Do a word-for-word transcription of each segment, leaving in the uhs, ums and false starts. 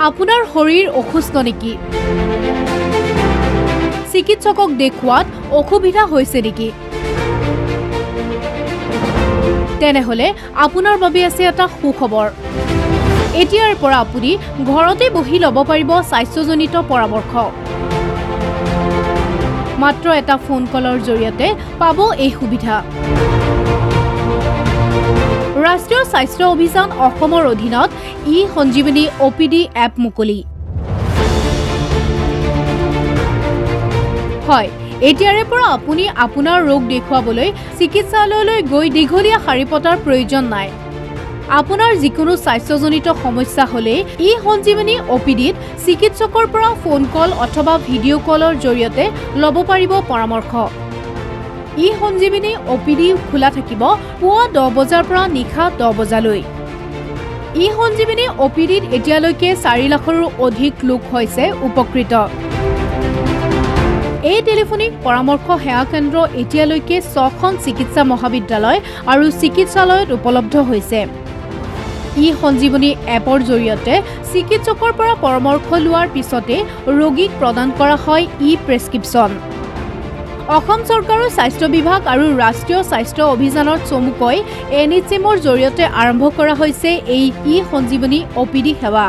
আপোনাৰ শৰীৰ অসুস্থ নেকি চিকিৎসকক দেখুৱাত অসুবিধা হৈছে নেকি তেনেহলে আপোনাৰ বাবে আছে এটা সুখবৰ এতিয়াৰ পৰা আপুনি ঘৰতে বহি ল'ব পাৰিব স্বাস্থ্যজনিত পৰামৰ্শ মাত্ৰ এটা ফোন কলৰ জৰিয়তে পাব এই সুবিধা ৰাষ্ট্ৰীয় স্বাস্থ্য অভিযান অসমৰ অধীনত ই সঞ্জীৱনী অপিডি এপ মুকলি হয় এতিয়াৰে পৰা আপুনি আপোনাৰ ৰোগ দেখুৱাবলৈ চিকিৎসালয়লৈ গৈ দীঘলীয়া শাৰী পতাৰ প্ৰয়োজন নাই আপোনাৰ যিকোনো স্বাস্থ্যজনিত সমস্যা হলে ই সঞ্জীৱনী অপিডিত চিকিৎসকৰ পৰা ফোন কল অথবা ভিডিঅ' কলৰ জৰিয়তে ল'ব পাৰিব পৰামৰ্শ ই সঞ্জীৱনী অপিডি খোলা থাকিব পুৱা দহ বজাৰ পৰা নিশা দহ বজালৈ ই সঞ্জীৱনী অপিডিত এতিয়ালৈকে চাৰি লাখৰো অধিক লোক হৈছে উপকৃত এই টেলিফোনিক পৰামৰ্শ সেৱা কেন্দ্ৰ এতিয়ালৈকে ছখন চিকিৎসা মহাবিদ্যালয় আৰু চিকিৎসালয়ত উপলব্ধ হৈছে ই সঞ্জীৱনী এপৰ জৰিয়তে চিকিৎসকৰ পৰা পৰামৰ্শ লোৱাৰ পিছতে ৰোগীক প্ৰদান কৰা হয় ই প্ৰেছক্ৰিপশ্যন অসম চৰকাৰৰ স্বাস্থ্য বিভাগ আৰু ৰাষ্ট্ৰীয় স্বাস্থ্য অভিযানৰ চমুকৈ এন এইচ এমৰ জৰিয়তে আৰম্ভ কৰা হৈছে এই ই সঞ্জীৱনী অপিডি সেৱা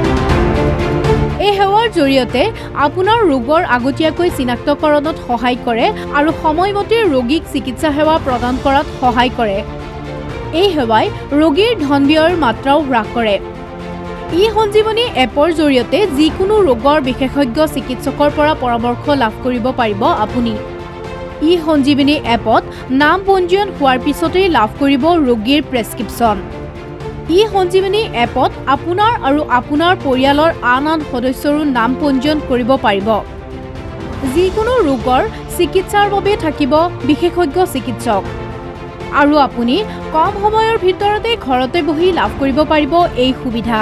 এই সেৱাৰ জৰিয়তে আপোনাৰ ৰোগৰ আগতীয়াকৈ চিনাক্তকৰণত সহায় কৰে আৰু সময়মতে ৰোগীক চিকিৎসা সেৱা প্ৰদান কৰাত সহায় কৰে এই সেৱাই ৰোগীৰ ধন ব্যয়ৰ মাত্ৰাও হ্ৰাস কৰে ই সঞ্জীৱনী এপৰ জৰিয়তে যিকোনো ৰোগৰ বিশেষজ্ঞ চিকিৎসকৰ পৰা পৰামৰ্শ লাভ কৰিব পাৰিব আপুনি ই সঞ্জীৱনী এপত নাম পঞ্জীয়ন হোৱাৰ পিছতেই লাভ কৰিব ৰোগীৰ প্ৰেছক্ৰিপশ্যন ই সঞ্জীৱনী এপত আপোনাৰ আৰু আপোনাৰ পৰিয়ালৰ আন আন সদস্যৰো নাম পঞ্জীয়ন কৰিব পাৰিব যিকোনো ৰোগৰ চিকিৎসাৰ বাবে থাকিব বিশেষজ্ঞ চিকিৎসক আৰু আপুনি কম সময়ৰ ভিতৰতে ঘৰতে বহি লাভ কৰিব পাৰিব এই সুবিধা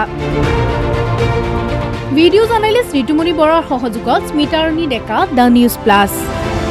ভিডিঅ' জাৰ্নেলিষ্ট ঋতুমণি বৰাৰ সহযোগত Smitarani Deka the news plus.